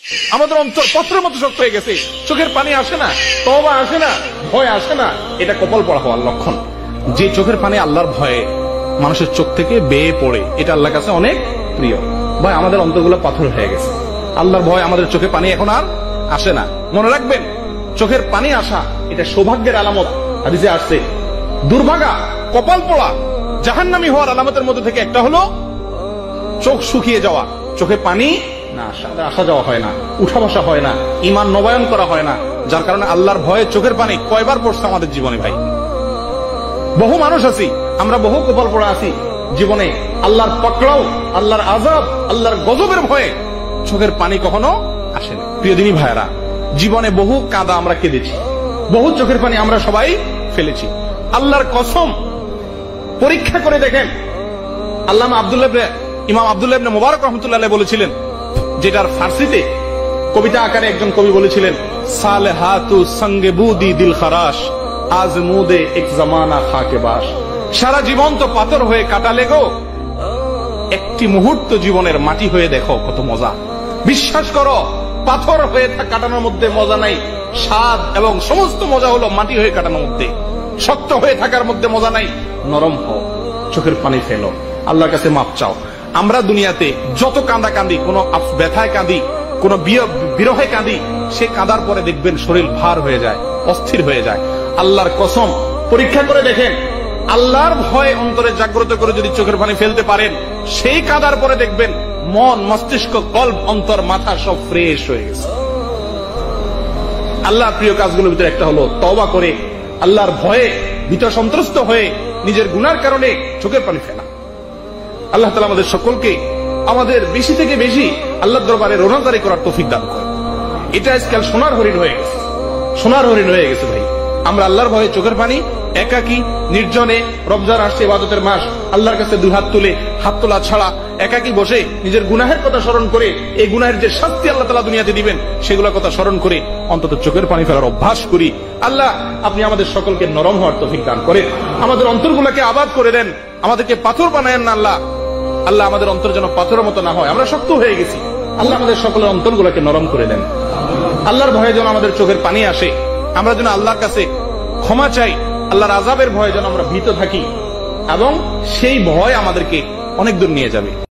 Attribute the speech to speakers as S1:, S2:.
S1: আমাদের অন্তর পত্রের মতো শক্ত হয়ে গেছে, চোখের পানি আসে না, তওবা আসে না, ভয় আসে না। এটা কপাল পড়া হওয়ার লক্ষণ। যে চোখের পানি আল্লাহর ভয়ে মানুষের চোখ থেকে বেয়ে পড়ে, এটা আল্লাহর কাছে অনেক প্রিয়। ভাই আমাদের অন্তরগুলো পাথর হয়ে গেছে, আল্লাহর ভয় আমাদের চোখে পানি এখন আর আসে না। মনে রাখবেন, চোখের পানি আসা এটা সৌভাগ্যের আলামত। হাদিসে আসছে দুর্ভাগা, কপাল পোড়া, জাহান্নামী হওয়ার আলামতের মধ্যে থেকে একটা হলো চোখ শুকিয়ে যাওয়া, চোখে পানি না আসা, আসা যাওয়া হয় না, উঠা বসা হয় না, ঈমান নবায়ন করা হয় না। যার কারণে আল্লাহর ভয়ে চোখের পানি কয়বার পড়ছে আমাদের জীবনে ভাই। বহু মানুষ আছি আমরা, বহু কপাল পোড়া আছি জীবনে, আল্লাহর পাকড়াও, আল্লাহর আযাব, আল্লাহর গজবের ভয়ে চোখের পানি কখনো আসে না। প্রিয় দিনী ভাইরা, জীবনে বহু কাঁদা আমরা কেঁদেছি, বহু চোখের পানি আমরা সবাই ফেলেছি। আল্লাহর কসম, পরীক্ষা করে দেখেন, ইমাম আব্দুল্লাহ ইবনে মুবারক রাহমাতুল্লাহ আলাইহি বলেছিলেন, যেটার ফার্সিতে কবিতা আকারে একজন কবি বলেছিলেন, সালেহাতু সঙ্গে বুদি দিল খারাশ, আজ মুদে এক জামানা খাকে বাস। সারা জীবন তো পাথর হয়ে কাটালে গো, একটি মুহূর্ত জীবনের মাটি হয়ে দেখো কত মজা। বিশ্বাস করো, পাথর হয়ে কাটানোর মধ্যে মজা নাই, স্বাদ এবং সমস্ত মজা হলো মাটি হয়ে কাটানোর মধ্যে। শক্ত হয়ে থাকার মধ্যে মজা নাই, নরম হও, চোখের পানি ফেলো, আল্লাহর কাছে মাপ চাও। আমরা দুনিয়াতে যত কাঁদা কাঁদি, কোন ব্যথায় কাঁদি, কোন বিরহে কাঁদি, সে কাঁদার পরে দেখবেন শরীর ভার হয়ে যায়, অস্থির হয়ে যায়। আল্লাহর কসম, পরীক্ষা করে দেখেন, আল্লাহর ভয় অন্তরে জাগ্রত করে যদি চোখের পানি ফেলতে পারেন, সেই কাঁদার পরে দেখবেন মন, মস্তিষ্ক, কল্প, অন্তর, মাথা সব ফ্রেশ হয়ে গেছে। আল্লাহর প্রিয় কাজগুলোর ভিতরে একটা হলো তওবা করে আল্লাহর ভয়ে ভীত সন্ত্রস্ত হয়ে নিজের গুনার কারণে চোখের পানি ফেলা। আল্লাহ তাআলা আমাদের সকলকে আমাদের বেশি থেকে বেশি আল্লাহর দরবারে রোনাজারি করার তৌফিক দান করে। এটা আজকাল সোনার হরিণ হয়ে গেছে, সোনার হরিণ হয়ে গেছে ভাই। আমরা আল্লাহর ভয়ে চোখের পানি একাকী নির্জনে, রমজান আসছে, ইবাদতের মাস, আল্লাহর কাছে দুই হাত তুলে, হাত তোলা ছাড়া একাকী বসে নিজের গুনাহের কথা স্মরণ করে, এই গুনাহের যে শাস্তি আল্লাহ তাআলা দুনিয়াতে দিবেন সেগুলোর কথা স্মরণ করে অন্তত চোখের পানি ফেলার অভ্যাস করি। আল্লাহ আপনি আমাদের সকলকে নরম হওয়ার তৌফিক দান করে, আমাদের অন্তরগুলোকে আবাদ করে দেন, আমাদেরকে পাথর বানায়েন না আল্লাহ। আল্লাহ আমাদের অন্তর যেন পাথরের মতো না হয়, আমরা শক্ত হয়ে গেছি। আল্লাহ আমাদের সকলের অন্তরগুলোকে নরম করে দেন। আল্লাহর ভয়ে যেন আমাদের চোখের পানি আসে, আমরা যেন আল্লাহর কাছে ক্ষমা চাই, আল্লাহর আযাবের ভয়ে যেন আমরা ভীত থাকি, এবং সেই ভয় আমাদেরকে অনেক দূর নিয়ে যাবে।